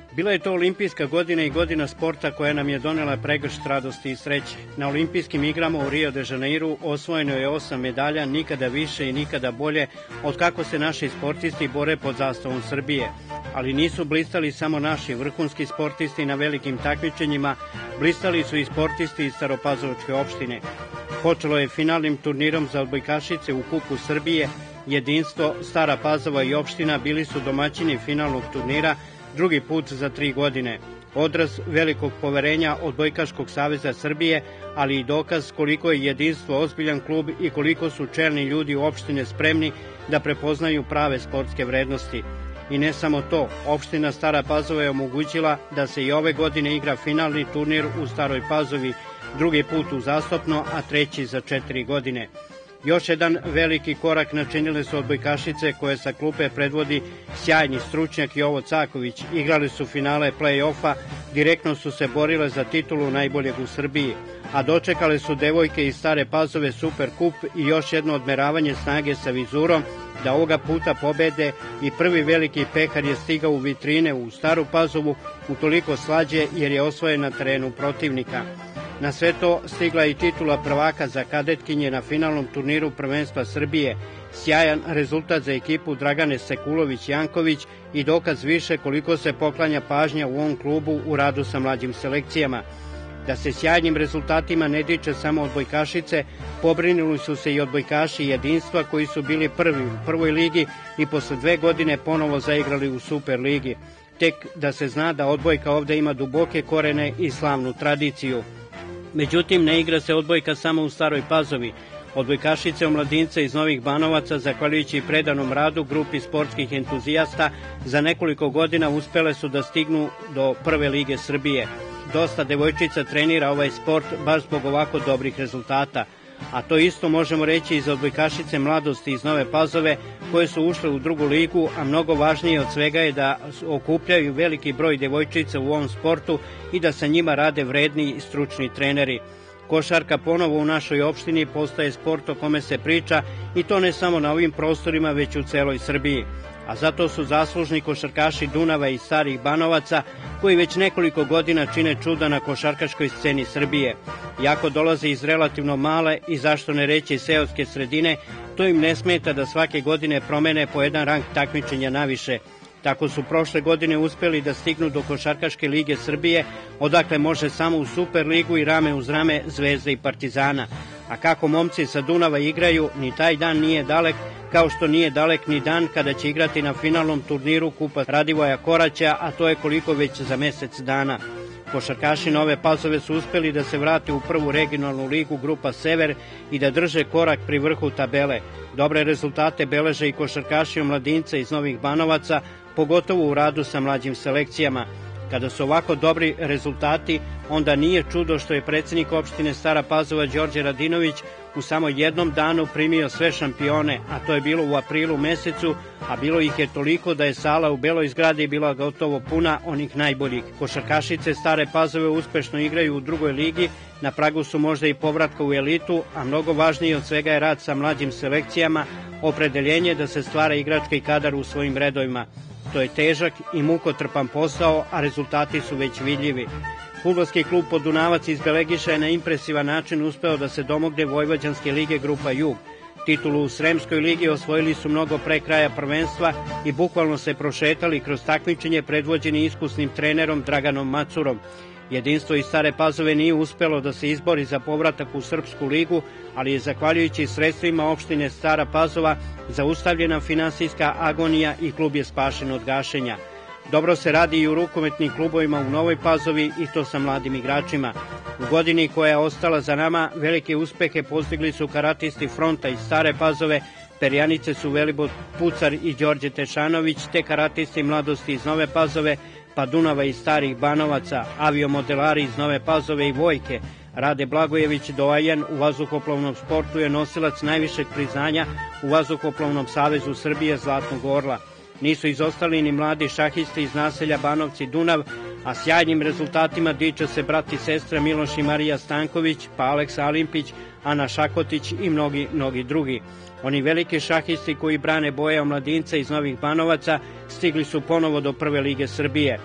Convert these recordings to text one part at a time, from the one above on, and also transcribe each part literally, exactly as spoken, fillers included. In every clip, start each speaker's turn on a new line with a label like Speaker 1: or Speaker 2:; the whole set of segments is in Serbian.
Speaker 1: Bila je to olimpijska godina i godina sporta koja nam je donela pregršt radosti i sreće. Na olimpijskim igrama u Rio de Janeiru osvojeno je osam medalja, nikada više i nikada bolje od kako se naši sportisti bore pod zastavom Srbije. Ali nisu blistali samo naši vrhunski sportisti na velikim takmičenjima, blistali su i sportisti iz Staropazovačke opštine. Počelo je finalnim turnirom za odbojkašice u Kupu Srbije. Jedinstvo, Stara Pazova i opština bili su domaćini finalnog turnira drugi put za tri godine. Odraz velikog poverenja Odbojkaškog saveza Srbije, ali i dokaz koliko je Jedinstvo ozbiljan klub i koliko su čelni ljudi u opštine spremni da prepoznaju prave sportske vrednosti. I ne samo to, opština Stara Pazova je omogućila da se i ove godine igra finalni turnir u Staroj Pazovi, drugi put uzastopno, a treći za četiri godine. Još jedan veliki korak načinile su odbojkašice koje sa klupe predvodi sjajni stručnjak Jovo Caković. Igrali su finale play-offa, direktno su se borile za titulu najboljeg u Srbiji, a dočekale su devojke iz Stare Pazove Super kup i još jedno odmeravanje snage sa vizurom da ovoga puta pobede i prvi veliki pehar je stigao u vitrine u Staru Pazovu utoliko slađe jer je osvojen na terenu protivnika. Na sve to stigla i titula prvaka za kadetkinje na finalnom turniru prvenstva Srbije, sjajan rezultat za ekipu Dragane Sekulović-Janković i dokaz više koliko se poklanja pažnja u ovom klubu u radu sa mlađim selekcijama. Da se sjajnim rezultatima ne diče samo odbojkašice, pobrinuli su se i odbojkaši Jedinstva koji su bili prvi u prvoj ligi i posle dve godine ponovo zaigrali u Super ligi. Tek da se zna da odbojka ovde ima duboke korene i slavnu tradiciju. Međutim, ne igra se odbojka samo u Staroj Pazovi. Odbojkašice omladinca iz Novih Banovaca, zahvaljujući predanom radu grupi sportskih entuzijasta, za nekoliko godina uspele su da stignu do prve lige Srbije. Dosta devojčica trenira ovaj sport baš zbog ovako dobrih rezultata. A to isto možemo reći i za odbojkašice mladosti iz Nove Pazove koje su ušle u drugu ligu, a mnogo važnije od svega je da okupljaju veliki broj devojčica u ovom sportu i da sa njima rade vredni i stručni treneri. Košarka ponovo u našoj opštini postaje sport o kome se priča i to ne samo na ovim prostorima već u celoj Srbiji. A zato su zaslužni košarkaši Dunava i Starih Banovaca koji već nekoliko godina čine čuda na košarkaškoj sceni Srbije. Iako dolaze iz relativno male i zašto ne reći seoske sredine, to im ne smeta da svake godine promene po jedan rang takmičenja naviše. Tako su prošle godine uspeli da stignu do Košarkaške lige Srbije, odakle može samo u Super ligu i rame uz rame Zvezda i Partizana. A kako momci sa Dunava igraju, ni taj dan nije dalek, kao što nije dalek ni dan kada će igrati na finalnom turniru Kupa Radivoja Koraća, a to je koliko već za mesec dana. Košarkaši Nove Pazove su uspeli da se vrate u prvu regionalnu ligu Grupa Sever i da drže korak pri vrhu tabele. Dobre rezultate beleže i košarkaši omladinca iz Novih Banovaca, pogotovo u radu sa mlađim selekcijama. Kada su ovako dobri rezultati, onda nije čudo što je predsednik opštine Stara Pazova Đorđe Radinović u samo jednom danu primio sve šampione, a to je bilo u aprilu mesecu, a bilo ih je toliko da je sala u Beloj zgradi bila gotovo puna onih najboljih. Košarkašice Stare Pazove uspešno igraju u drugoj ligi, na pragu su možda i povratka u elitu, a mnogo važniji od svega je rad sa mlađim selekcijama, opredeljenje da se stvara igrački kadar u svojim redovima. To je težak i mukotrpan posao, a rezultati su već vidljivi. Fudbalski klub Podunavac iz Belegiša je na impresivan način uspeo da se domogne Vojvođanske lige Grupa Jug. Titulu u Sremskoj ligi osvojili su mnogo pre kraja prvenstva i bukvalno se prošetali kroz takmičenje predvođeni iskusnim trenerom Draganom Macurom. Jedinstvo iz Stare Pazove nije uspelo da se izbori za povratak u Srpsku ligu, ali je zahvaljujući sredstvima opštine Stara Pazova zaustavljena finansijska agonija i klub je spašen od gašenja. Dobro se radi i u rukometnim klubovima u Novoj Pazovi i to sa mladim igračima. U godini koja je ostala za nama, velike uspehe postigli su karatisti Fronta iz Stare Pazove, perjanice su Velibor Pucar i Đorđe Tešanović, te karatisti mladosti iz Nove Pazove, pa Dunava iz Starih Banovaca, aviomodelari iz Nove Pazove i Vojke. Rade Blagojević doajen u vazduhoplovnom sportu je nosilac najvišeg priznanja u Vazduhoplovnom savezu Srbije Zlatnog orla. Nisu izostali ni mladi šahisti iz naselja Banovci Dunav, a sjajnim rezultatima diče se brat i sestra Miloš i Marija Stanković, pa Aleksa Alimpić, Ana Šakotić i mnogi, mnogi drugi. Oni veliki šahisti koji brane boje omladinca iz Novih Banovaca stigli su ponovo do prve lige Srbije.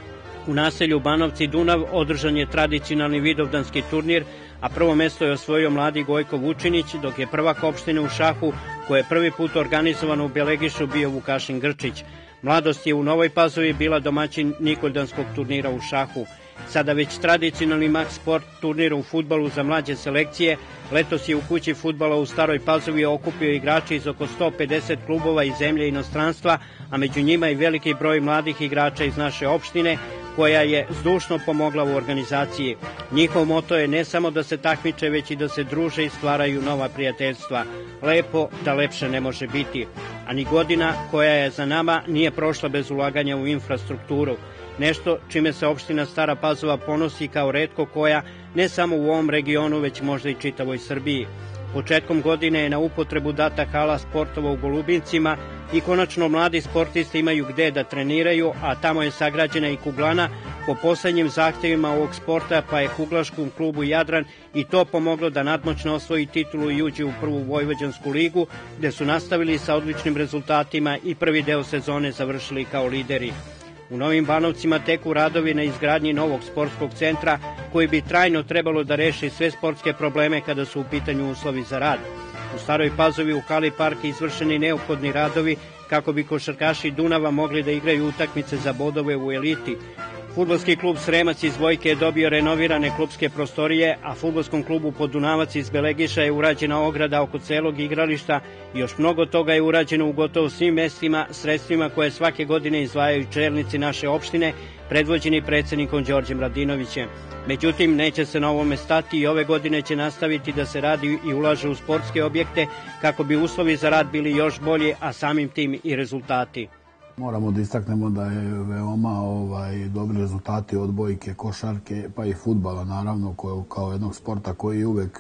Speaker 1: U naselju Banovci Dunav održan je tradicionalni vidovdanski turnir, a prvo mesto je osvojio mladi Gojko Vučinić, dok je prvak opštine u šahu, koje je prvi put organizovano u Belegišu, bio Vukašin Grčić. Mladost je u Novoj Pazovi bila domaćin Nikoldanskog turnira u šahu. Sada već tradicionalni Max Sport turnir u fudbalu za mlađe selekcije, letos je u kući fudbala u Staroj Pazovi okupio igrače iz oko sto pedeset klubova iz zemlje i inostranstva, a među njima i veliki broj mladih igrača iz naše opštine, koja je zdušno pomogla u organizaciji. Njihov moto je ne samo da se takmiče, već i da se druže i stvaraju nova prijateljstva. Lepo da lepše ne može biti. A ni godina koja je za nama nije prošla bez ulaganja u infrastrukturu. Nešto čime se opština Stara Pazova ponosi kao retko koja, ne samo u ovom regionu, već možda i čitavoj Srbiji. Početkom godine je na upotrebu data hala sportova u Golubincima i konačno mladi sportisti imaju gde da treniraju, a tamo je sagrađena i kuglana po poslednjim zahtevima ovog sporta, pa je kuglaškom klubu Jadran i to pomoglo da nadmoćno osvoji titulu i uđe u prvu Vojvođansku ligu, gde su nastavili sa odličnim rezultatima i prvi deo sezone završili kao lideri. U Novim Banovcima teku radovi na izgradnji novog sportskog centra koji bi trajno trebalo da reši sve sportske probleme kada su u pitanju uslovi za rad. U Staroj Pazovi u hali park izvršeni neophodni radovi kako bi košarkaši Dunava mogli da igraju utakmice za bodove u eliti. Fudbalski klub Sremac iz Vojke je dobio renovirane klubske prostorije, a fudbalskom klubu Podunavac iz Belegiša je urađena ograda oko celog igrališta i još mnogo toga je urađeno u gotovo svim mestima, sredstvima koje svake godine izdvajaju čelnici naše opštine, predvođeni predsednikom Đorđem Radinovićem. Međutim, neće se na ovome stati i ove godine će nastaviti da se radi i ulaže u sportske objekte kako bi uslovi za rad bili još bolji, a samim tim i rezultati.
Speaker 2: Moramo da istaknemo da je veoma ovaj, dobri rezultati odbojke, košarke, pa i fudbala, naravno, koje, kao jednog sporta koji je uvek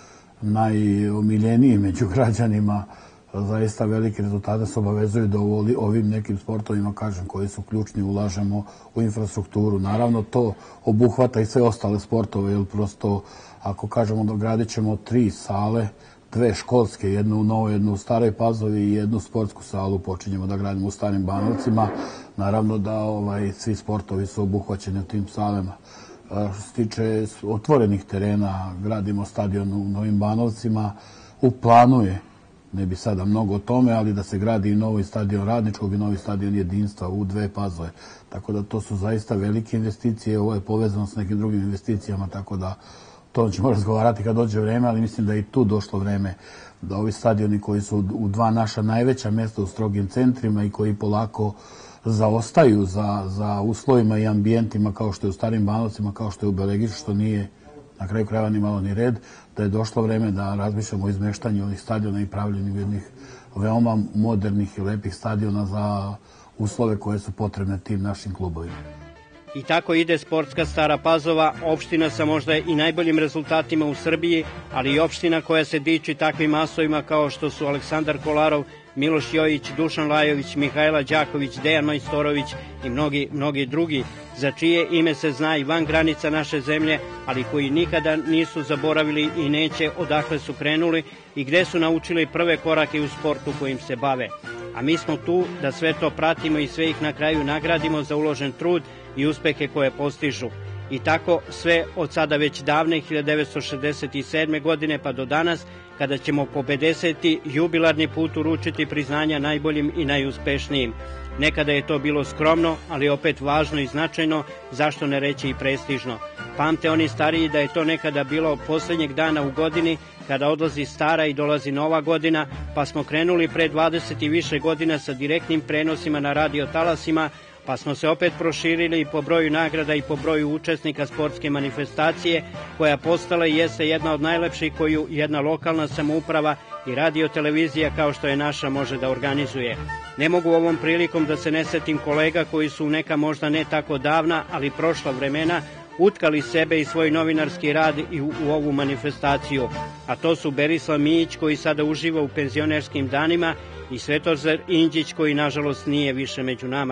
Speaker 2: najomiljeniji među građanima. Zaista velike rezultate se obavezuju da u ovim nekim sportovima, kažem, koji su ključni, ulažemo u infrastrukturu. Naravno, to obuhvata i sve ostale sportove, jer prosto, ako kažemo da gradit ćemo tri sale, dve školske, jednu u Novoj, jednu u Staroj Pazovi i jednu sportsku salu počinjemo da gradimo u Starim Banovcima. Naravno da ovaj, svi sportovi su obuhvaćeni u tim salama. Što se tiče otvorenih terena, gradimo stadion u Novim Banovcima. U planu je, ne bi sada mnogo o tome, ali da se gradi i novi stadion Radničkog i novi stadion Jedinstva u dve Pazove. Tako da to su zaista velike investicije, ovo je povezano s nekim drugim investicijama, tako da to ćemo razgovarati kad dođe vreme, ali mislim da je i tu došlo vreme da ovi stadioni koji su u dva naša najveća mesta u strogim centrima i koji polako zaostaju za, za uslovima i ambijentima kao što je u Starim Banovcima, kao što je u Belegišu, što nije na kraju krajeva ni malo ni red, da je došlo vreme da razmišljamo o izmeštanju ovih stadiona i pravljenju jednih veoma modernih i lepih stadiona za uslove koje su potrebne tim našim klubovima.
Speaker 1: I tako ide sportska Stara Pazova, opština sa možda i najboljim rezultatima u Srbiji, ali i opština koja se diči takvim masovima kao što su Aleksandar Kolarov, Miloš Jojić, Dušan Lajović, Mihajla Đaković, Dejan Majstorović i mnogi, mnogi drugi, za čije ime se zna i van granica naše zemlje, ali koji nikada nisu zaboravili i neće odakle su krenuli i gde su naučili prve korake u sportu kojim se bave. A mi smo tu da sve to pratimo i sve ih na kraju nagradimo za uložen trud i uspehe koje postižu. I tako sve od sada već davne hiljadu devetsto šezdeset sedme. godine pa do danas, kada ćemo po pedeseti jubilarni put uručiti priznanja najboljim i najuspešnijim. Nekada je to bilo skromno, ali opet važno i značajno, zašto ne reći i prestižno. Pamte oni stariji da je to nekada bilo poslednjeg dana u godini, kada odlazi stara i dolazi nova godina, pa smo krenuli pre dvadeset i više godina sa direktnim prenosima na radio talasima, pa smo se opet proširili i po broju nagrada i po broju učesnika sportske manifestacije, koja postala i jeste jedna od najlepših koju jedna lokalna samouprava i radio-televizija kao što je naša može da organizuje. Ne mogu ovom prilikom da se ne setim kolega koji su neka možda ne tako davna, ali prošla vremena, utkali sebe i svoj novinarski rad i u, u ovu manifestaciju, a to su Berislav Mijić koji sada uživa u penzionerskim danima i Svetozar Inđić koji nažalost nije više među nama.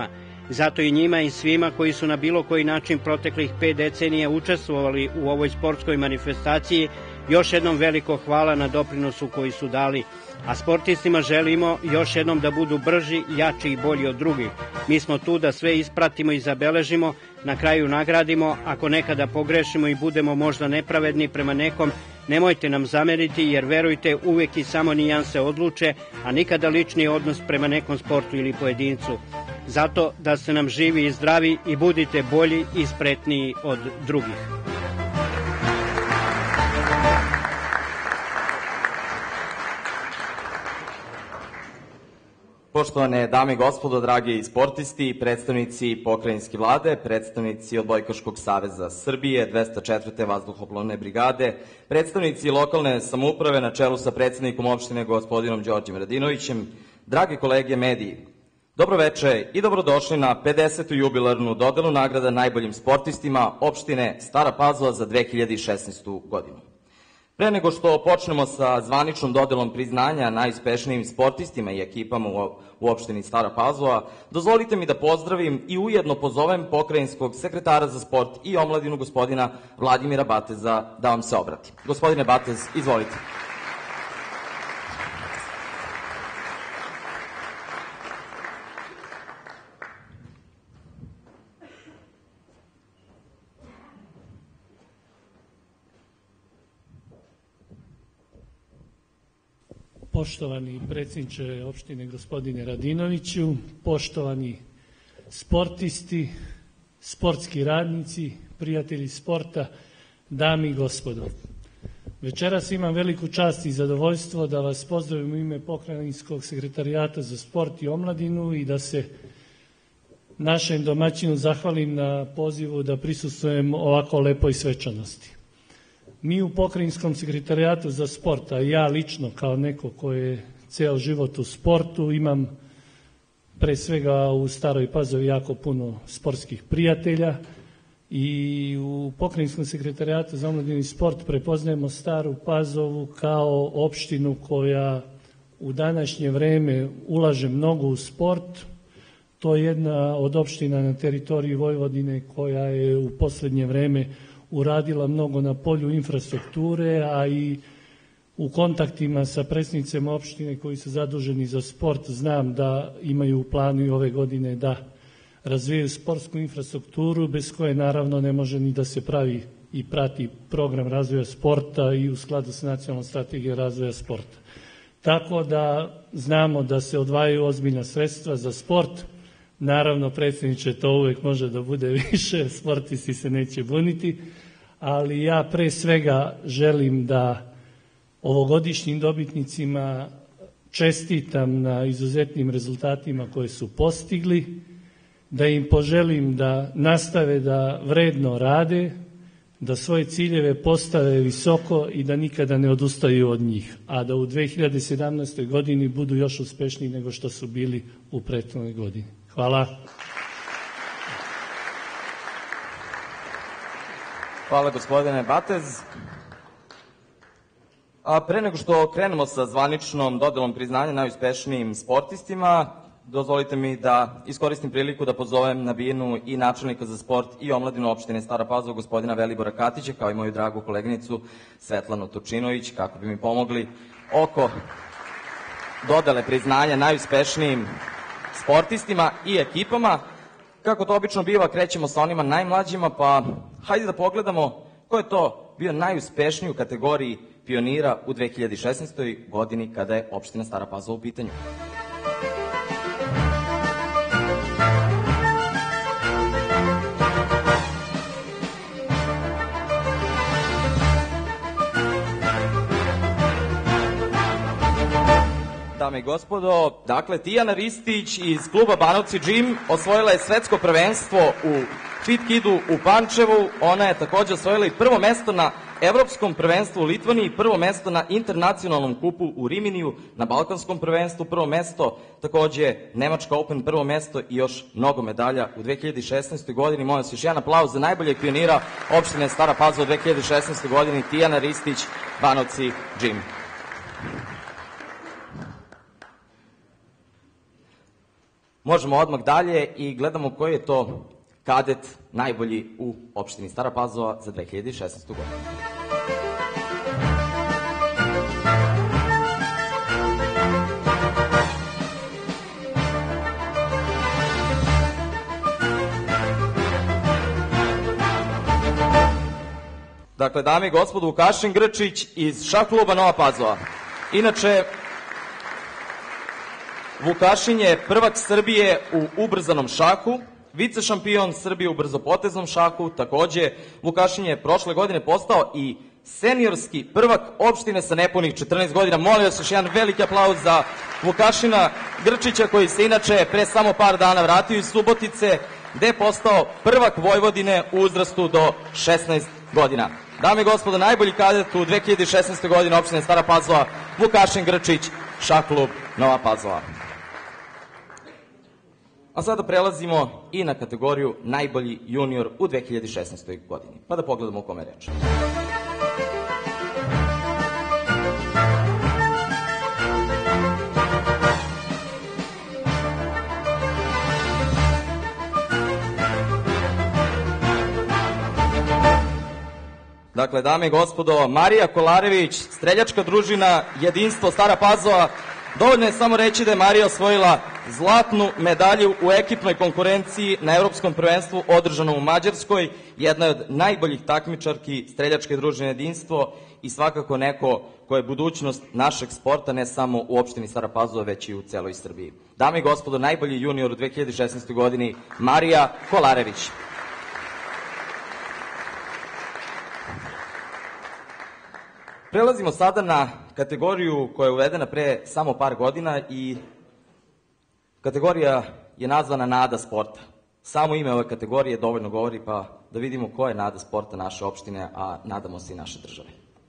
Speaker 1: Zato i njima i svima koji su na bilo koji način proteklih pet decenija učestvovali u ovoj sportskoj manifestaciji, još jednom veliko hvala na doprinosu koji su dali. A sportistima želimo još jednom da budu brži, jači i bolji od drugih. Mi smo tu da sve ispratimo i zabeležimo, na kraju nagradimo. Ako nekada pogrešimo i budemo možda nepravedni prema nekom, nemojte nam zameriti, jer verujte, uvek i samo nijanse odluče, a nikada lični odnos prema nekom sportu ili pojedincu. Zato da ste nam živi i zdravi i budite bolji i spretniji od drugih.
Speaker 3: Poštovane dame i gospodo, dragi sportisti, predstavnici pokrajinske vlade, predstavnici Odbojkaškog saveza Srbije, dvesta četvrte vazduhoplovne brigade, predstavnici lokalne samouprave na čelu sa predsednikom opštine gospodinom Đorđem Radinovićem, dragi kolege mediji, dobroveče i dobrodošli na pedesetu jubilarnu dodelu nagrada najboljim sportistima opštine Stara Pazova za dve hiljade šesnaestu. godinu. Pre nego što počnemo sa zvaničnom dodelom priznanja najuspešnijim sportistima i ekipama u opštini Stara Pazova, dozvolite mi da pozdravim i ujedno pozovem pokrajinskog sekretara za sport i omladinu gospodina Vladimira Bateza da vam se obrati. Gospodine Batez, izvolite.
Speaker 4: Poštovani predsjedniče opštine gospodine Radinoviću, poštovani sportisti, sportski radnici, prijatelji sporta, dame i gospodo. Večeras imam veliku čast i zadovoljstvo da vas pozdravim u ime Pokrajinskog sekretarijata za sport i omladinu i da se našem domaćinu zahvalim na pozivu da prisustvujem ovako lepoj svečanosti. Mi u Pokrajinskom sekretarijatu za sport, a ja lično kao neko ko je ceo život u sportu, imam pre svega u Staroj Pazovi jako puno sportskih prijatelja i u Pokrajinskom sekretarijatu za omladinu i sport prepoznajemo Staru Pazovu kao opštinu koja u današnje vreme ulaže mnogo u sport. To je jedna od opština na teritoriji Vojvodine koja je u poslednje vreme uradila mnogo na polju infrastrukture, a i u kontaktima sa predstavnicima opštine koji su zaduženi za sport znam da imaju u planu i ove godine da razvijaju sportsku infrastrukturu, bez koje naravno ne može ni da se pravi i prati program razvoja sporta i u skladu sa nacionalnom strategijom razvoja sporta. Tako da znamo da se odvajaju ozbiljna sredstva za sport. Naravno, predsjedniče, to uvek može da bude više, sportisti se neće buniti, ali ja pre svega želim da ovogodišnjim dobitnicima čestitam na izuzetnim rezultatima koje su postigli, da im poželim da nastave da vredno rade, da svoje ciljeve postave visoko i da nikada ne odustaju od njih, a da u dve hiljade sedamnaestoj. godini budu još uspešniji nego što su bili u prethodnoj godini. Hvala.
Speaker 3: Hvala gospodine Batez. A pre nego što krenemo sa zvaničnom dodelom priznanja najuspešnijim sportistima, dozvolite mi da iskoristim priliku da pozovem na binu i načelnika za sport i omladinu opštine Stara Pazova, gospodina Velibora Katića, kao i moju dragu koleginicu Svetlanu Tučinović, kako bi mi pomogli oko dodele priznanja najuspešnijim sportistima i ekipama. Kako to obično biva, krećemo sa onima najmlađima, pa hajde da pogledamo ko je to bio najuspešniji u kategoriji pionira u dve hiljade šesnaestoj. godini kada je opština Stara Pazova u pitanju. Dame i gospodo, dakle, Tijana Ristić iz kluba Banovci Gym osvojila je svetsko prvenstvo u Fit Kidu u Pančevu. Ona je takođe osvojila i prvo mesto na Evropskom prvenstvu u Litvaniji, prvo mesto na internacionalnom kupu u Riminiju, na Balkanskom prvenstvu prvo mesto, takođe Nemačka Open prvo mesto i još mnogo medalja u dve hiljade šesnaestoj. godini. Molim vas još jedan aplauz za najboljeg pionira opštine Stara Pazova u dve hiljade šesnaestoj. godini, Tijana Ristić, Banovci Gym. možemo odmah dalje i gledamo koji je to kadet najbolji u opštini Stara Pazova za dve hiljade šesnaestu. godinu. Dakle, dame i gospodo, Vukašin Grčić iz šah kluba Nova Pazova. Inače, Vukašin je prvak Srbije u ubrzanom šahu, vice šampion Srbije u brzopoteznom šahu. Takođe, Vukašin je prošle godine postao i seniorski prvak opštine sa nepunih četrnaest godina. Molim vas još jedan veliki aplauz za Vukašina Grčića, koji se inače pre samo par dana vratio iz Subotice, gde je postao prvak Vojvodine u uzrastu do šesnaest godina. Dame i gospodo, najbolji kadet u dve hiljade šesnaestoj. godini opštine Stara Pazova, Vukašin Grčić, šah klub Nova Pazova. A sada prelazimo i na kategoriju najbolji junior u dve hiljade šesnaestoj. godini. Pa da pogledamo o kome je reč. Dakle, dame i gospodo, Marija Kolarević, streljačka družina Jedinstvo Stara Pazova. Dovoljno je samo reći da je Marija osvojila zlatnu medalju u ekipnoj konkurenciji na Evropskom prvenstvu održanom u Mađarskoj, jedna je od najboljih takmičarki streljačke družine Jedinstvo i svakako neko ko je budućnost našeg sporta, ne samo u opštini Stara Pazova, već i u celoj Srbiji. Dame i gospodo, najbolji junior u dve hiljade šesnaestoj. godini, Marija Kolarević. Prelazimo sada na kategoriju koja je uvedena pre samo par godina i kategorija je nazvana Nada sporta. Samo ime ove kategorije dovoljno govori, pa da vidimo ko je Nada sporta naše opštine, a nadamo se i naše države.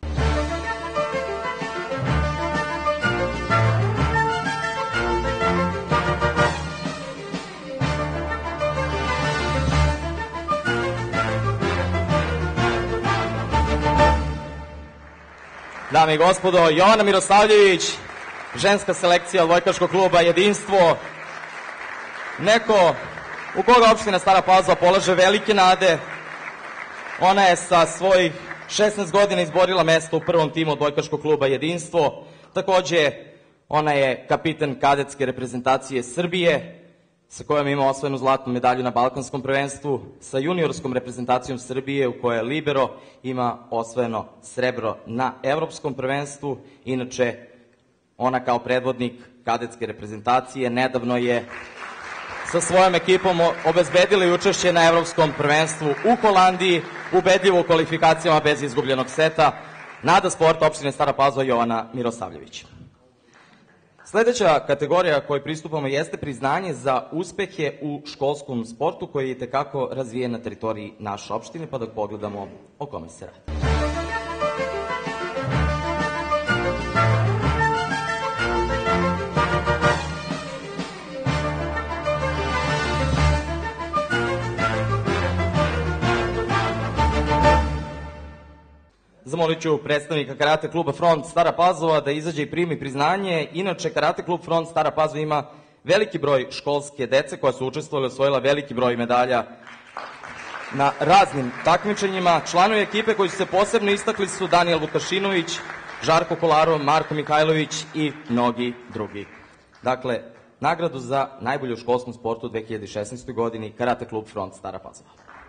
Speaker 3: Dame i gospodo, Jovana Mirosavljević, ženska selekcija odbojkaškog kluba Jedinstvo. Neko u koga opština Stara Pazova polaže velike nade. Ona je sa svojih šesnaest godina izborila mesto u prvom timu odbojkaškog kluba Jedinstvo. Takođe, ona je kapiten kadetske reprezentacije Srbije, sa kojom ima osvojenu zlatnu medalju na Balkanskom prvenstvu, sa juniorskom reprezentacijom Srbije u kojoj je libero, ima osvojeno srebro na Evropskom prvenstvu. Inače, ona kao predvodnik kadetske reprezentacije nedavno je sa svojom ekipom obezbedila i učešće na Evropskom prvenstvu u Holandiji, ubedljivo u kvalifikacijama bez izgubljenog seta. Nada sporta opštine Stara Pazova, Jovana Mirosavljević. Sledeća kategorija kojoj pristupamo jeste priznanje za uspehe u školskom sportu koji je tekako razvijen na teritoriji naše opštine, pa da pogledamo o kome se radi. Zamolit ću predstavnika Karate kluba Front Stara Pazova da izađe i primi priznanje. Inače, Karate klub Front Stara Pazova ima veliki broj školske dece koja su učestvovala i osvojila veliki broj medalja na raznim takmičenjima. Članovi ekipe koji su se posebno istakli su Danijel Vukašinović, Žarko Kolarov, Marko Mihajlović i mnogi drugi. Dakle, nagradu za najbolju u školskom sportu u dve hiljade šesnaestoj. godini Karate klub Front Stara Pazova.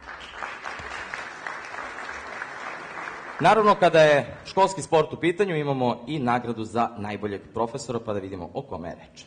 Speaker 3: Naravno, kada je školski sport u pitanju, imamo i nagradu za najboljeg profesora, pa da vidimo o kome je reč.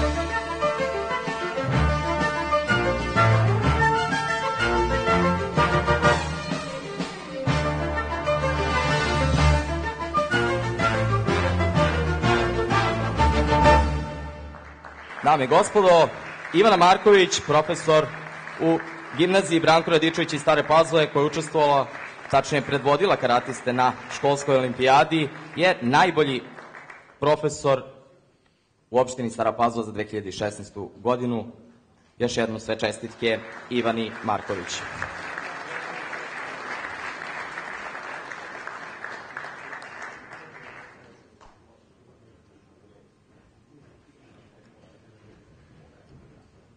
Speaker 3: Dame i gospodo, Ivana Marković, profesor u gimnaziji Branko Radičević iz Stare Pazove, koja je učestvovala, tačnije predvodila karatiste na školskoj olimpijadi, je najbolji profesor u opštini Stara Pazova za dve hiljade šesnaestu. godinu. Još jednom sve čestitke Ivani Marković.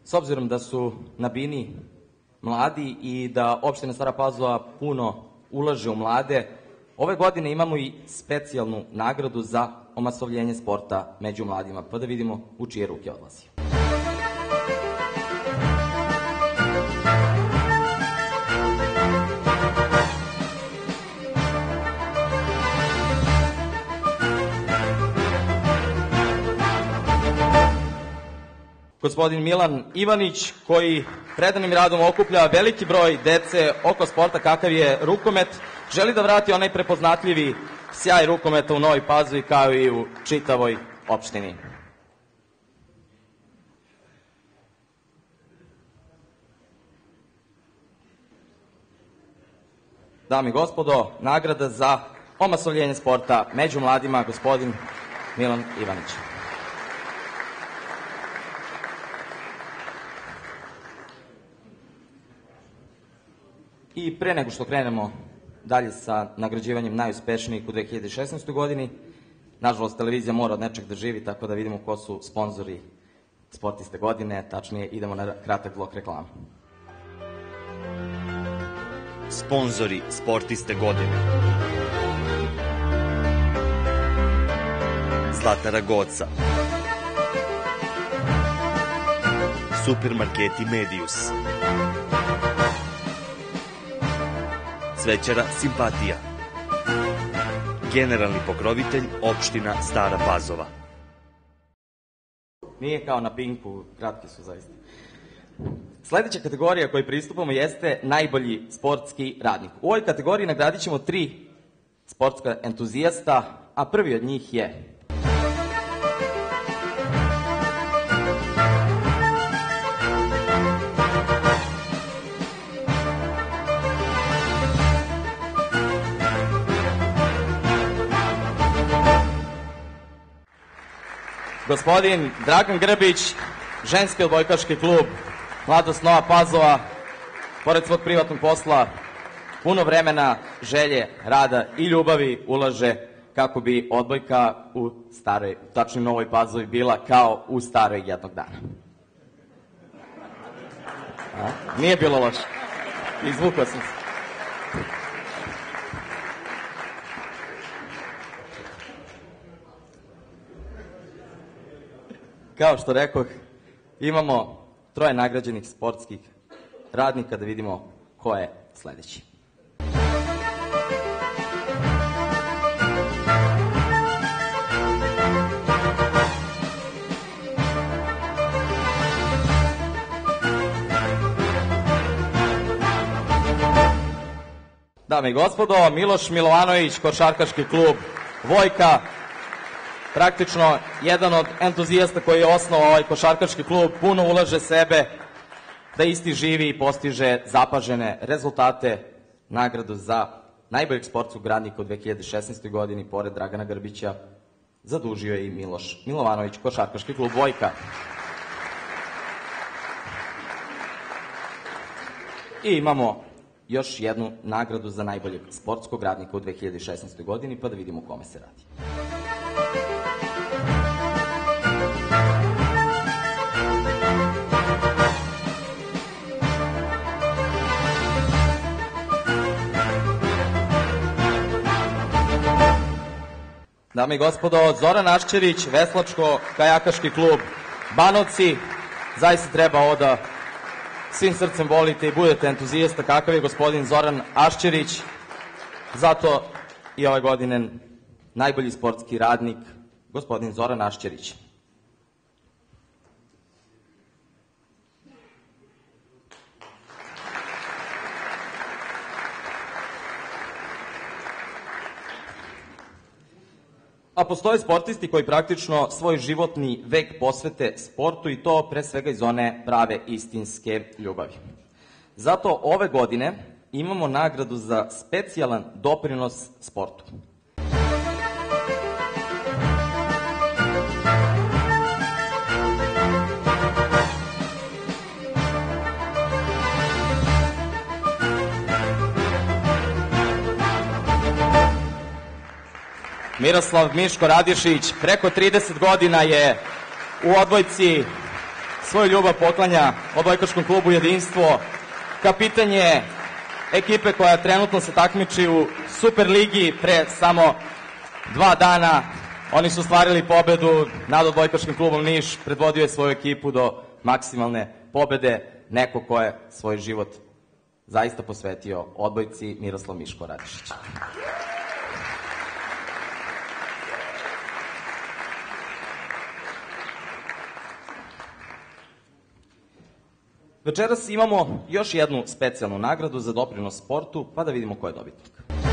Speaker 3: s obzirom da su na bini mladi i da opština Stara Pazova puno ulaže u mlade, ove godine imamo i specijalnu nagradu za omasovljenje sporta među mladima, pa da vidimo u čije ruke odlazi. Gospodin Milan Ivanić, koji predanim radom okuplja veliki broj dece oko sporta kakav je rukomet, želi da vrati onaj prepoznatljivi sjaj rukometa u Novoj Pazovi kao i u čitavoj opštini. Dame i gospodo, nagrada za omasovljenje sporta među mladima, gospodin Milan Ivanić. I pre nego što krenemo dalje sa nagrađivanjem najuspešnijih u dve hiljade šesnaestoj godini, nažalost, televizija mora od nečeg da živi, tako da vidimo ko su sponzori sportiste godine, tačnije idemo na kratak blok reklama.
Speaker 5: Sponzori sportiste godine: Zlatara Goca, Supermarketi Medius, Cvećara Simpatija, generalni pokrovitelj opština Stara Pazova.
Speaker 3: Nije kao na Pinku, kratki su zaista. Sledeća kategorija kojoj pristupamo jeste najbolji sportski radnik. U ovoj kategoriji nagradit ćemo tri sportska entuzijasta, a prvi od njih je gospodin Dragan Grbić, ženski odbojkaški klub Mladost Nova Pazova, pored svog privatnog posla, puno vremena, želje, rada i ljubavi ulaže kako bi odbojka u staroj, tačnije Novoj Pazovi, bila kao u staroj jednog dana. A? Nije bilo loše. Izvukao sam se. Kao što rekoh, imamo troje nagrađenih sportskih radnika, da vidimo ko je sledeći. Dame i gospodo, Miloš Milovanović, košarkaški klub Vojka, praktično jedan od entuzijasta koji je osnovao ovaj košarkaški klub, puno ulaže sebe da isti živi i postiže zapažene rezultate. Nagradu za najboljeg sportskog radnika u dve hiljade šesnaestoj godini, pored Dragana Grbića, zadužio je i Miloš Milovanović, košarkaški klub Vojka. I imamo još jednu nagradu za najboljeg sportskog radnika u dve hiljade šesnaestoj godini, pa da vidimo o kome se radi. Dame i gospodo, Zoran Aščerić, veslačko-kajakaški klub Banovci. Zaista treba ovo da svim srcem volite i budete entuzijasta kakav je gospodin Zoran Aščerić. Zato i ove godine najbolji sportski radnik, gospodin Zoran Aščerić. A postoje sportisti koji praktično svoj životni vek posvete sportu i to pre svega iz one prave istinske ljubavi. Zato ove godine imamo nagradu za specijalan doprinos sportu. Miroslav Miško Radišić, preko trideset godina je u odbojci, svoju ljubav poklanja odbojkaškom klubu Jedinstvo. Kapitan je ekipe koja trenutno se takmiči u Superligi. Pre samo dva dana oni su ostvarili pobedu nad odbojkaškim klubom Niš. Predvodio je svoju ekipu do maksimalne pobede. Neko ko je svoj život zaista posvetio odbojci, Miroslav Miško Radišić. Večeras imamo još jednu specijalnu nagradu za doprinos sportu, pa da vidimo ko je dobitnik.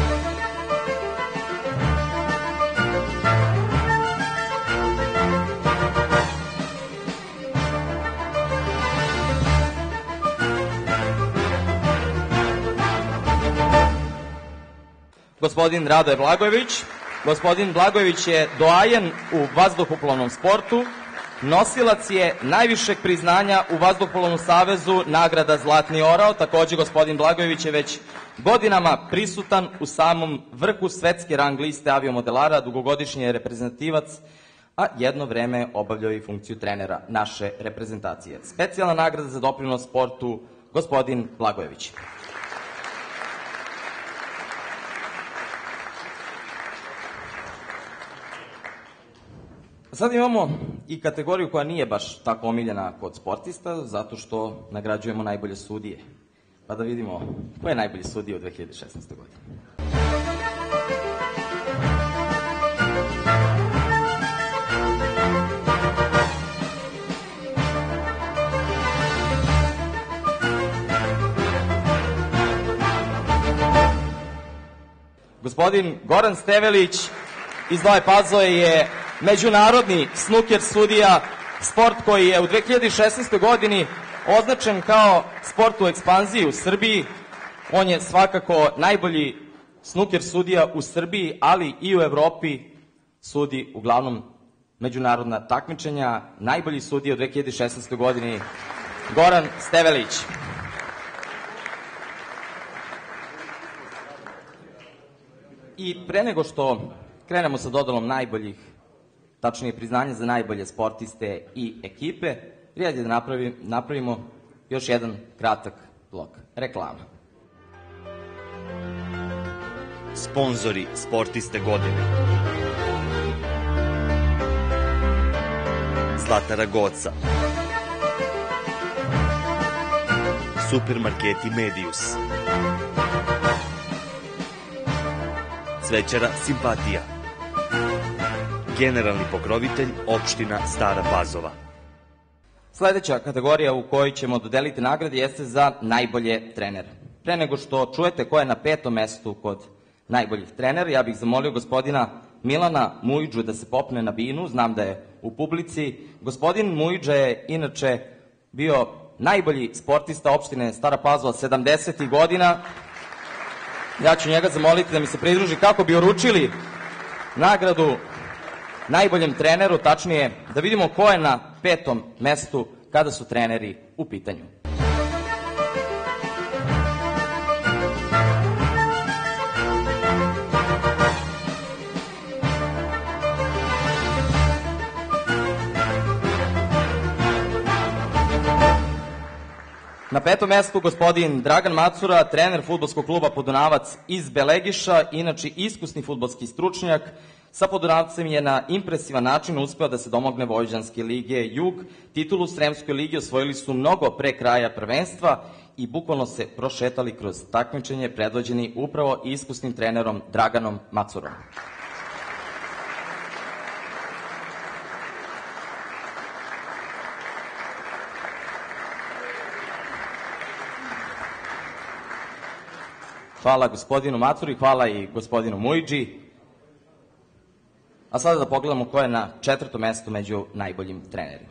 Speaker 3: Gospodin Radoje Blagojević. Gospodin Blagojević je doajen u vazduhoplovnom sportu, nosilac je najvišeg priznanja u Vazduhoplovnom savezu, nagrada Zlatni orao. Takođe, gospodin Blagojević je već godinama prisutan u samom vrhu svetske rang liste aviomodelara, dugogodišnji je reprezentativac, a jedno vreme obavljao i funkciju trenera naše reprezentacije. Specijalna nagrada za doprinos sportu, gospodin Blagojević. Sad imamo i kategoriju koja nije baš tako omiljena kod sportista, zato što nagrađujemo najbolje sudije. Pa da vidimo ko je najbolji sudija u dve hiljade šesnaestoj. godini. Gospodin Goran Stevelić iz Nove Pazove je međunarodni snuker sudija, sport koji je u dve hiljade šesnaestoj. godini označen kao sport u ekspanziji u Srbiji. On je svakako najbolji snuker sudija u Srbiji, ali i u Evropi, sudi uglavnom međunarodna takmičenja. Najbolji sudija u dve hiljade šesnaestoj. godini, Goran Stevelić. I pre nego što krenemo sa dodalom najboljih, tačnije priznanje za najbolje sportiste i ekipe, red je da napravi, napravimo još jedan kratak blok. Reklama.
Speaker 5: Sponzori sportiste godine. Zlatara Goca. Supermarketi Medius. Cvećara Simpatija. Generalni pokrovitelj opština Stara Pazova.
Speaker 3: Sledeća kategorija u kojoj ćemo dodeliti nagrade jeste za najbolje trenere. Pre nego što čujete ko je na petom mestu kod najboljih trenera, ja bih zamolio gospodina Milana Mujidžu da se popne na binu, znam da je u publici. Gospodin Mujidža je inače bio najbolji sportista opštine Stara Pazova sedamdesetih godina. Ja ću njega zamoliti da mi se pridruži kako bi uručili nagradu najboljem treneru, tačnije da vidimo ko je na petom mestu kada su treneri u pitanju. Na petom mestu gospodin Dragan Macura, trener fudbalskog kluba Podunavac iz Belegiša, inače iskusni fudbalski stručnjak. Sa Podunavcem je na impresivan način uspeo da se domogne Vojvođanske lige Jug. Titulu Sremskoj ligi osvojili su mnogo pre kraja prvenstva i bukvalno se prošetali kroz takmičenje predvođeni upravo iskusnim trenerom Draganom Macurom. Hvala gospodinu Macuri, hvala i gospodinu Mujidži. A sada da pogledamo ko je na četvrtom mestu među najboljim trenerima.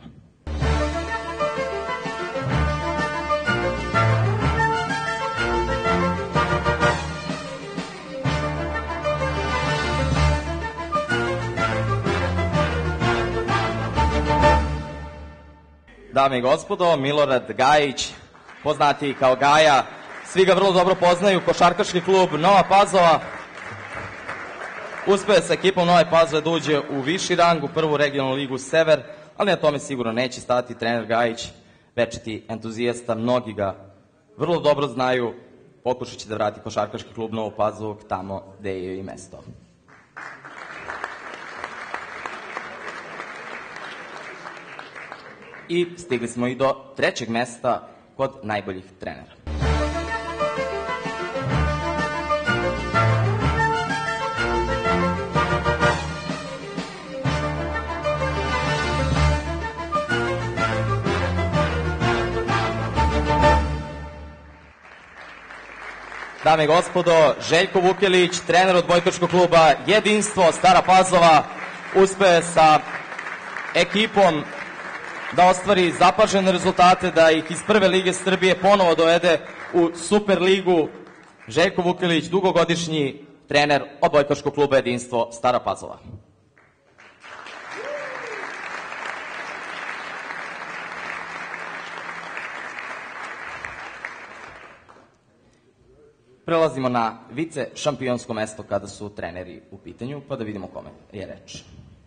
Speaker 3: Dame i gospodo, Milorad Gajić, poznati kao Gaja, svi ga vrlo dobro poznaju, košarkaški klub Nova Pazova. Uspeo je sa ekipom Nove Pazove da uđe u viši rang, u prvu regionalnu ligu Sever, ali na tome sigurno neće stati. Trener Gajić, večiti entuzijasta, mnogi ga vrlo dobro znaju, pokušat će da vrati košarkaški klub Novu Pazovu tamo gde je i mesto. I stigli smo i do trećeg mesta kod najboljih trenera. Dame i gospodo, Željko Vukelić, trener odbojkaškog kluba Jedinstvo Stara Pazova, uspe sa ekipom da ostvari zapažene rezultate, da ih iz prve lige Srbije ponovo dovede u Super ligu. Željko Vukelić, dugogodišnji trener odbojkaškog kluba Jedinstvo Stara Pazova. Prelazimo na vice šampionsko mesto kada su treneri u pitanju, pa da vidimo kome je reč.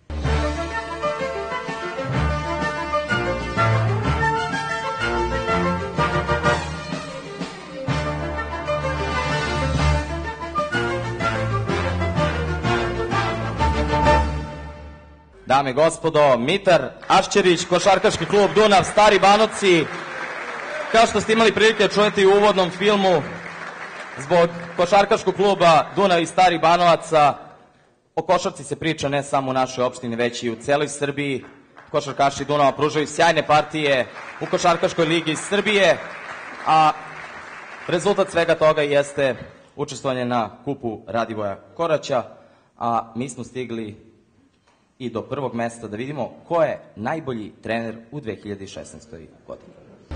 Speaker 3: Dame i gospodo, Mitar Ašćerić, košarkaški klub Dunav, Stari Banovci. Kao što ste imali prilike čujete u uvodnom filmu, zbog košarkaškog kluba Dunav i Stari Banovaca, o košarci se priča ne samo u našoj opštini, već i u celoj Srbiji. Košarkaši Dunava pružaju sjajne partije u košarkaškoj ligi Srbije, a rezultat svega toga jeste učestvovanje na kupu Radivoja Koraća, a mi smo stigli i do prvog mesta da vidimo ko je najbolji trener u dve hiljade šesnaestoj godini.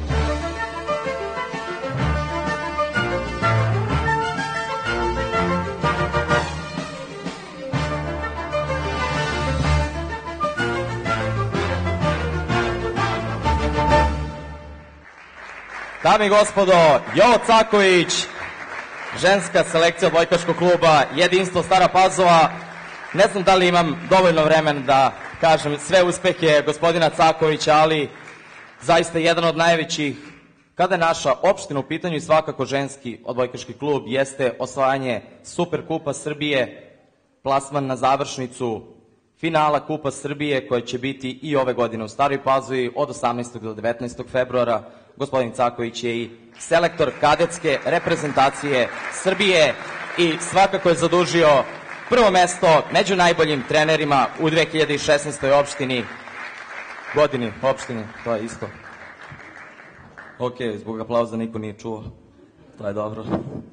Speaker 3: Dame i gospodo, Jovo Caković, ženska selekcija odbojkaškog kluba Jedinstvo Stara Pazova. Ne znam da li imam dovoljno vremena da kažem sve uspehe gospodina Cakovića, ali zaista jedan od najvećih, kada je naša opština u pitanju i svakako ženski odbojkaški klub, jeste osvajanje Superkupa Srbije, plasman na završnicu finala Kupa Srbije koja će biti i ove godine u Staroj Pazovi od osamnaestog do devetnaestog februara. Gospodin Caković je i selektor kadetske reprezentacije Srbije i svakako je zadužio prvo mesto među najboljim trenerima u dve hiljade šesnaestoj opštini. Godini, opštini, to je isto. Ok, zbog aplauza niko nije čuo. To je dobro.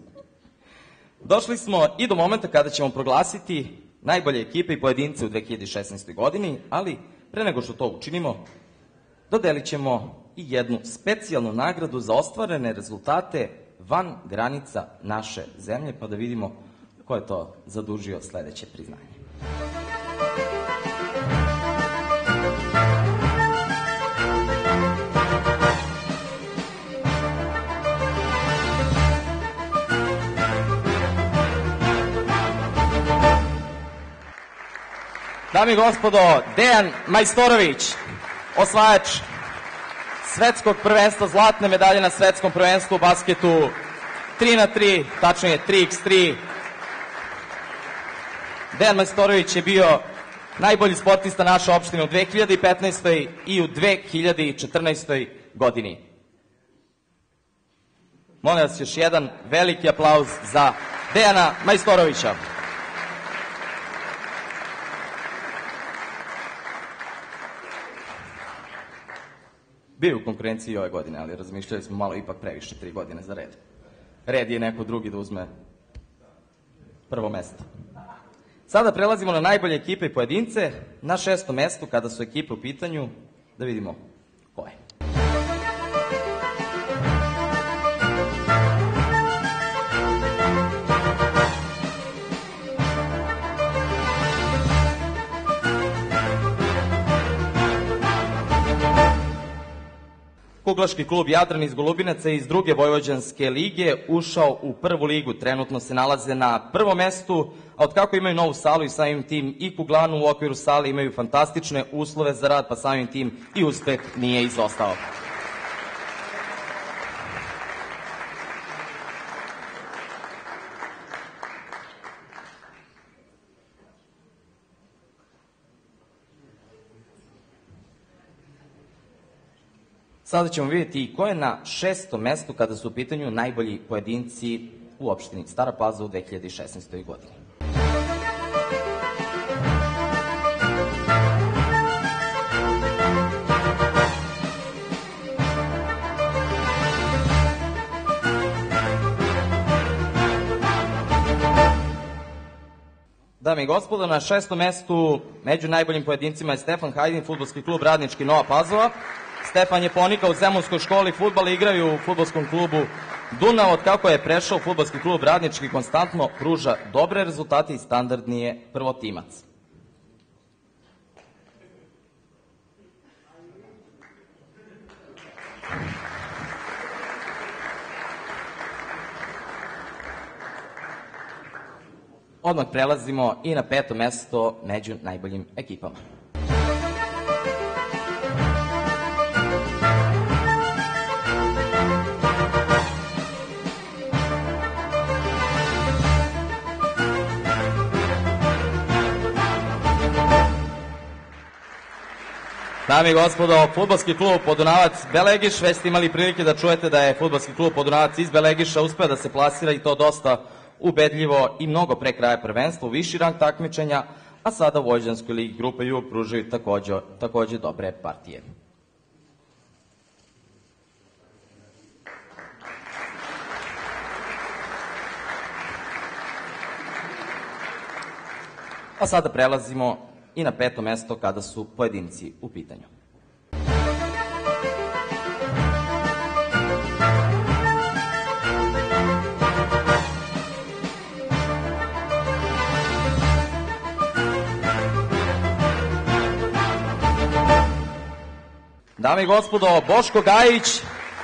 Speaker 3: Došli smo i do momenta kada ćemo proglasiti najbolje ekipe i pojedince u dve hiljade šesnaestoj godini, ali pre nego što to učinimo, dodelit ćemo i jednu specijalnu nagradu za ostvarene rezultate van granica naše zemlje, pa da vidimo ko je to zadužio sledeće priznanje. Dame i gospodo, Dejan Majstorović, osvajač svetskog prvenstva, zlatne medalje na svetskom prvenstvu u basketu tri na tri, tačnije tri iks tri. Dejan Majstorović je bio najbolji sportista naše opštine u dve hiljade petnaestoj i u dve hiljade četrnaestoj godini. Molim vas još jedan veliki aplauz za Dejana Majstorovića. Bio u konkurenciji ove godine, ali razmišljali smo malo ipak previše, tri godine za red. Red je neko drugi da uzme prvo mesto. Sada prelazimo na najbolje ekipe i pojedince. Na šestom mestu, kada su ekipe u pitanju, da vidimo ko je. Buglaški klub Jadran iz Golubinaca iz druge vojvođanske lige ušao u prvu ligu. Trenutno se nalaze na prvom mestu, a od kako imaju novu salu i samim tim i kuglanu u okviru sale imaju fantastične uslove za rad, pa samim tim i uspeh nije izostao. Sada ćemo vidjeti ko je na šestom mestu kada su u pitanju najbolji pojedinci u opštini Stara Pazova u dve hiljade šesnaestoj. godini. Dame i gospodo, na šestom mestu među najboljim pojedincima je Stefan Hajdin, fudbalski klub Radnički Nova Pazova. Stefan je ponikao u Zemunskoj školi fudbala, igraju u fudbalskom klubu Dunav. Od kako je prešao u fudbalski klub Radnički, konstantno pruža dobre rezultate i standardni je prvotimac. Odmah prelazimo i na peto mesto među najboljim ekipama. Dame i gospodo, fudbalski klub Podunavac Belegiš, već ste imali prilike da čujete da je fudbalski klub Podunavac iz Belegiša uspeo da se plasira i to dosta ubedljivo i mnogo pre kraja prvenstva u viši rang takmičenja, a sada u Vojvođanskoj ligi grupe Jug pružaju takođe, takođe dobre partije. A sada prelazimo i na peto mesto kada su pojedinci u pitanju. Dame i gospodo, Boško Gajić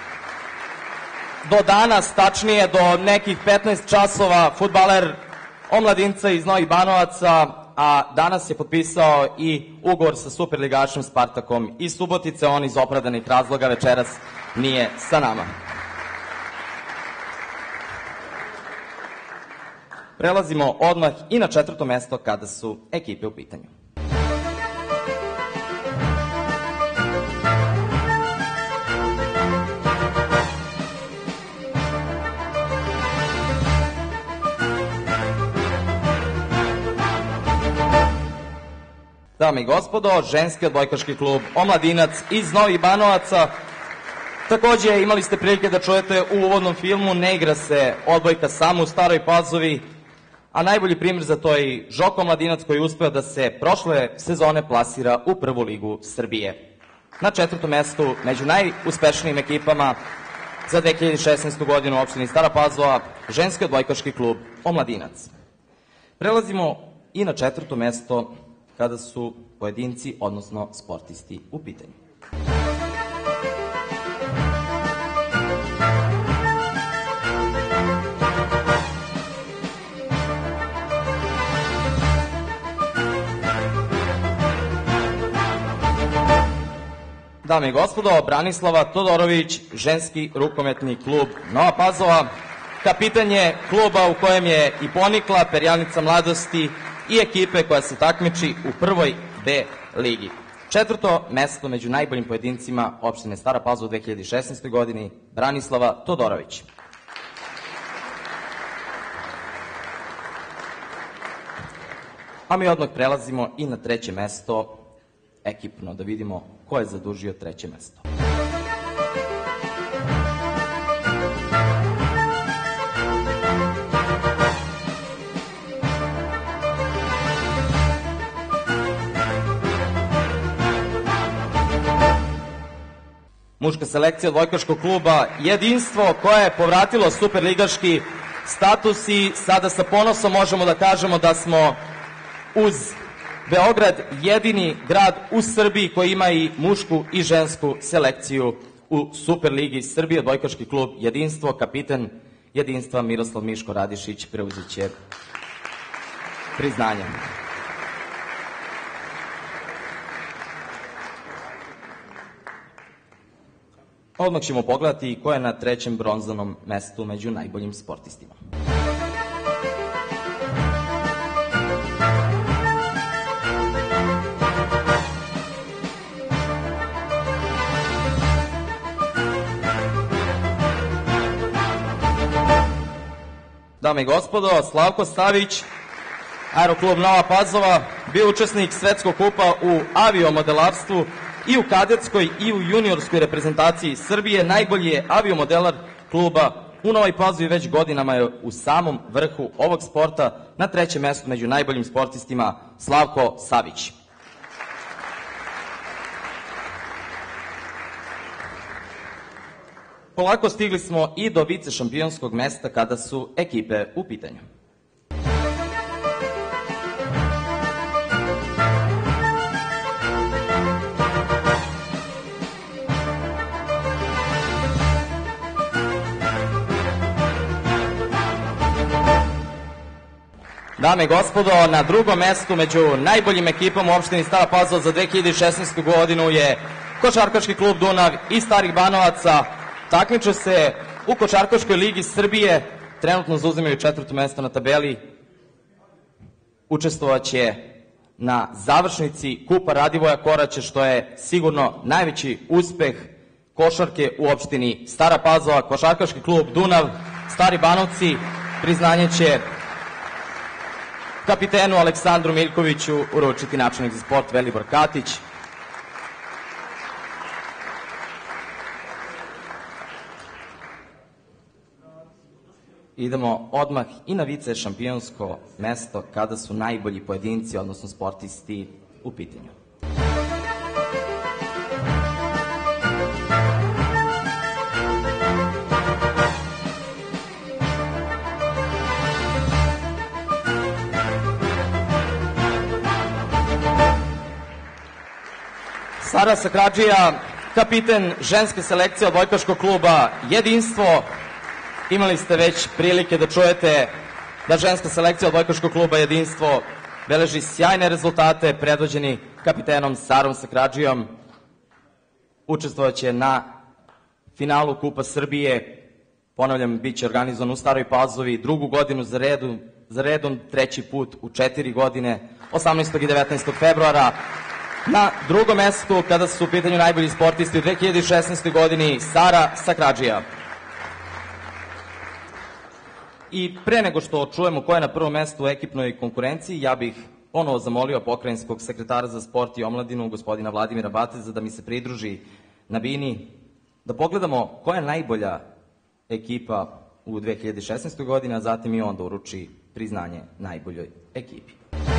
Speaker 3: do danas, tačnije do nekih petnaest časova, fudbaler omladinca iz Novih Banovaca, a danas je potpisao i ugovor sa superligašem Spartakom iz Subotice. On iz opravdanih razloga večeras nije sa nama. Prelazimo odmah i na četvrto mesto kada su ekipe u pitanju. Dame i gospodo, ženski odbojkaški klub Omladinac iz Novih Banovaca. Takođe imali ste prilike da čujete u uvodnom filmu, ne igra se odbojka samo u Staroj Pazovi, a najbolji primjer za to je i Žoko Omladinac koji je uspeo da se prošle sezone plasira u prvu ligu Srbije. Na četvrtom mestu među najuspešnijim ekipama za dve hiljade šesnaestu. godinu u opštini Stara Pazova, ženski odbojkaški klub Omladinac. Prelazimo i na četvrto mesto kada su pojedinci, odnosno sportisti u pitanju. Dame i gospodo, Branislava Todorović, ženski rukometni klub Nova Pazova, kapitan je kluba u kojem je i ponikla perjanica mladosti i ekipe koja se takmiči u prvoj B ligi. Četvrto mesto među najboljim pojedincima opštine Stara Pazova u dve hiljade šesnaestoj. godini, Branislava Todorović. A mi odmah prelazimo i na treće mesto ekipno, da vidimo ko je zadužio treće mesto. Muška selekcija odbojkaškog kluba Jedinstvo, koje je povratilo superligaški status i sada sa ponosom možemo da kažemo da smo uz Beograd jedini grad u Srbiji koji ima i mušku i žensku selekciju u Superligi Srbije, odbojkaški klub Jedinstvo, kapiten Jedinstva Miroslav Miško Radišić preuzet će priznanje. Odmah ćemo pogledati ko je na trećem bronzanom mestu među najboljim sportistima. Dame i gospodo, Slavko Savić, Aeroklub Nova Pazova, bio učesnik Svetskog kupa u aviomodelarstvu i u kadetskoj i u juniorskoj reprezentaciji Srbije. Najbolji je aviomodelar kluba u Novoj Pazovi, već godinama je u samom vrhu ovog sporta, na trećem mestu među najboljim sportistima Slavko Savić. Polako stigli smo i do vice šampionskog mesta kada su ekipe u pitanju. Dame i gospodo, na drugom mestu među najboljim ekipama u opštini Stara Pazova za dve hiljade šesnaestu. godinu je Košarkaški klub Dunav iz Starih Banovaca. Takmiče se u Košarkaškoj ligi Srbije, trenutno zauzimaju četvrto mesto na tabeli. Učestvovaće na završnici Kupa Radivoja Koraća, što je sigurno najveći uspeh košarke u opštini Stara Pazova. Košarkaški klub Dunav, Stari Banovci, priznanje će kapitenu Aleksandru Miljkoviću uručiti načelnik za sport Velibor Katić. Idemo odmah i na vice šampionsko mesto kada su najbolji pojedinci, odnosno sportisti, u pitanju. Sara Sakradžija, kapiten ženske selekcije odbojkaškog kluba Jedinstvo. Imali ste već prilike da čujete da ženska selekcija odbojkaškog kluba Jedinstvo beleži sjajne rezultate, predvođeni kapitenom Sarom Sakradžijom. Učestvovaće na finalu Kupa Srbije. Ponavljam, bit će organizovan u Staroj Pazovi drugu godinu za, redu, za redom, treći put u četiri godine, osamnaestog i devetnaestog februara. Na drugom mestu, kada su u pitanju najbolji sportisti u dve hiljade šesnaestoj. godini, Sara Sakradžija. I pre nego što čujemo ko je na prvom mestu u ekipnoj konkurenciji, ja bih ponovo zamolio pokrajinskog sekretara za sport i omladinu, gospodina Vladimira Bateza, da mi se pridruži na bini, da pogledamo koja je najbolja ekipa u dve hiljade šesnaestoj. godini, a zatim i on da uruči priznanje najboljoj ekipi.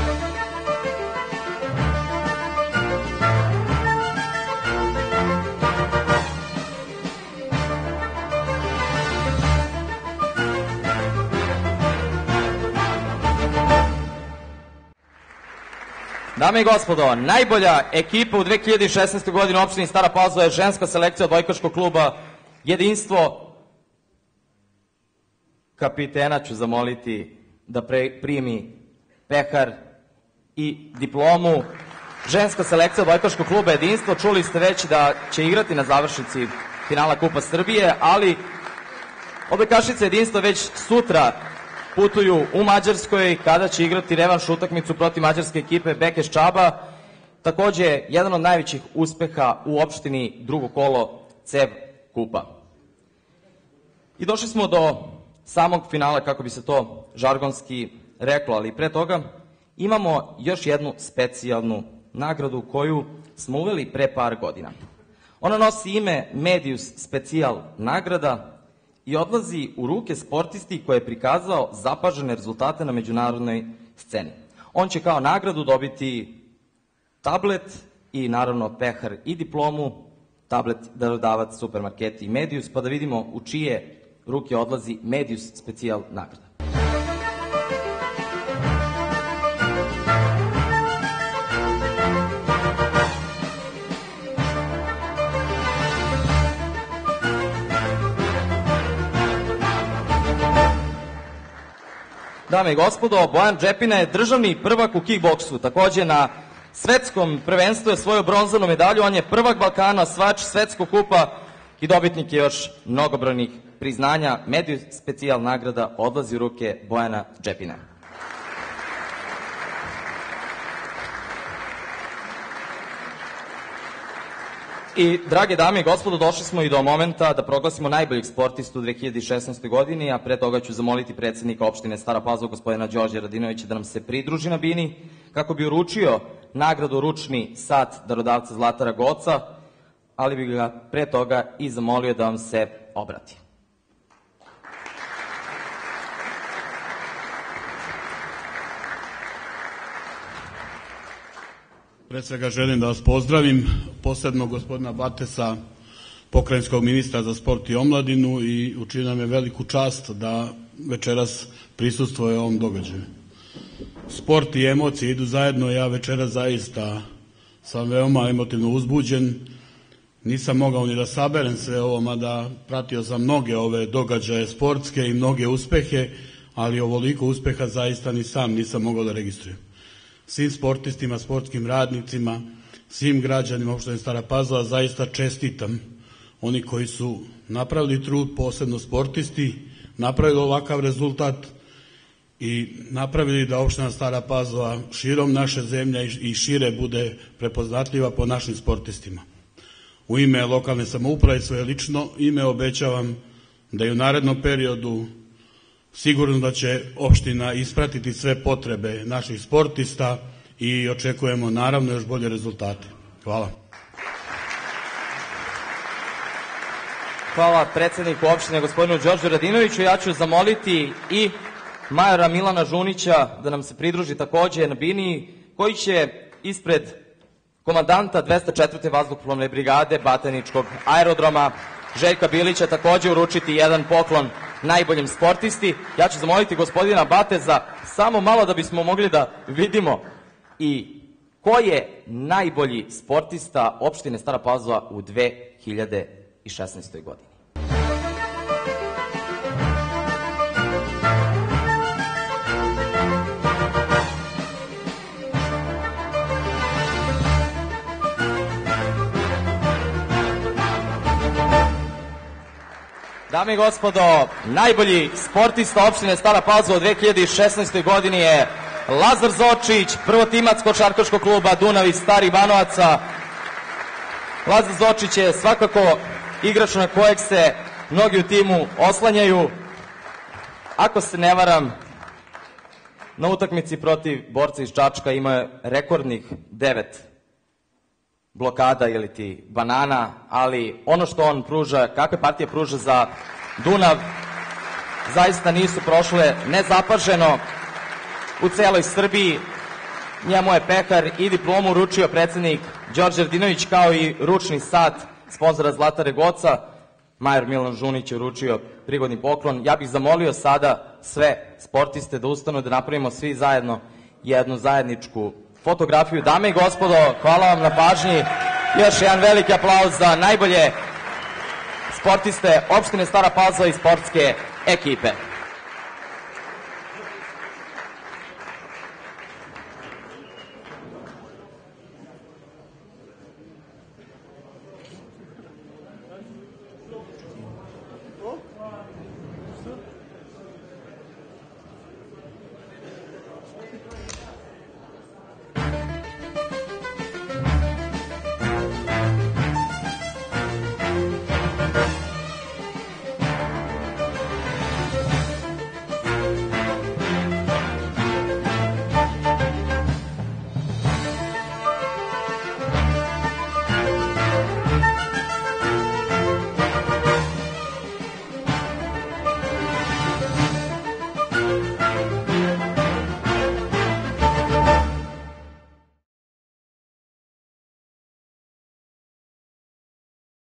Speaker 3: Dame i gospodo, najbolja ekipa u dve hiljade šesnaestoj. godini u opštini Stara Pazova je ženska selekcija odbojkaškog kluba Jedinstvo. Kapitena ću zamoliti da pre, primi pehar i diplomu. Ženska selekcija odbojkaškog kluba Jedinstvo, čuli ste već da će igrati na završnici finala Kupa Srbije, ali odbojkašice Jedinstva već sutra putuju u Mađarskoj kada će igrati revanš utakmicu protiv mađarske ekipe Bekeš Čaba. Takođe, jedan od najvećih uspeha u opštini drugo kolo CEV Kupa. I došli smo do samog finala, kako bi se to žargonski reklo, ali pre toga imamo još jednu specijalnu nagradu koju smo uveli pre par godina. Ona nosi ime Medius Specijal nagrada i odlazi u ruke sportisti koji je prikazao zapažene rezultate na međunarodnoj sceni. On će kao nagradu dobiti tablet i naravno pehar i diplomu, tablet darodavac Supermarketi i Medius, pa da vidimo u čije ruke odlazi Medius Specijal nagrada. Dame i gospodo, Bojan Džepina je državni prvak u kickboksu. Takođe na svetskom prvenstvu je svoju bronzanu medalju. On je prvak Balkana, osvajač svetskog kupa i dobitnik je još mnogobrojnih priznanja. Mediju specijal nagrada odlazi u ruke Bojana Džepina. I, drage dame i gospodo, došli smo i do momenta da proglasimo najboljeg sportistu u dve hiljade šesnaestoj. godini, a pre toga ću zamoliti predsednika opštine Stara Pazova, gospodina Đorđa Radinovića, da nam se pridruži na bini, kako bi uručio nagradu ručni sat darodavca Zlatara Goca, ali bih ga pre toga i zamolio da vam se obrati.
Speaker 6: Pre svega želim da vas pozdravim, posebno gospodina Batesa, pokrajinskog ministra za sport i omladinu, i učini nam je veliku čast da večeras prisustvuje ovom događaju. Sport i emocije idu zajedno, ja večeras zaista sam veoma emotivno uzbuđen. Nisam mogao ni da saberem sve ovo, mada pratio sam mnoge ove događaje sportske i mnoge uspehe, ali ovoliko uspeha zaista ni sam nisam mogao da registrujem. Svim sportistima, sportskim radnicima, svim građanima opštine Stara Pazova zaista čestitam. Oni koji su napravili trud, posebno sportisti, napravili ovakav rezultat i napravili da opština Stara Pazova širom naše zemlje i šire bude prepoznatljiva po našim sportistima. U ime lokalne samouprave i svoje lično ime obećavam da i u narednom periodu sigurno da će opština ispratiti sve potrebe naših sportista i očekujemo naravno još bolje rezultate. Hvala.
Speaker 3: Hvala predsedniku opštine, gospodinu Đorđu Radinoviću. Ja ću zamoliti i majora Milana Žunića da nam se pridruži takođe na bini, koji će ispred komandanta dvesta četvrte vazduhoplovne brigade Batajničkog aerodroma Željka Bilića takođe uručiti jedan poklon najboljem sportisti. Ja ću zamoliti gospodina Bateza samo malo da bismo mogli da vidimo i ko je najbolji sportista opštine Stara Pazova u dve hiljade šesnaestoj. godini. Dame i gospodo, najbolji sportista opštine Stara Pazova u dve hiljade šesnaestoj. godini je Lazar Zočić, prvotimac košarkaškog kluba Dunav iz Starih Banovaca. Lazar Zočić je svakako igrač na kojeg se mnogi u timu oslanjaju. Ako se ne varam, na utakmici protiv borca iz Čačka ima je rekordnih devet blokada ili ti banana, ali ono što on pruža, kakve partije pruža za Dunav, zaista nisu prošle nezapaženo u celoj Srbiji. Njemu je pehar i diplomu uručio predsednik Đorđe Radinović, kao i ručni sat sponzora Zlatare Goca. Major Milan Žunić je uručio prigodni poklon. Ja bih zamolio sada sve sportiste da ustanu, da napravimo svi zajedno jednu zajedničku fotografiju. Dame i gospodo, hvala vam na pažnji. Još jedan veliki aplauz za najbolje sportiste opštine Stara Pazova i sportske ekipe.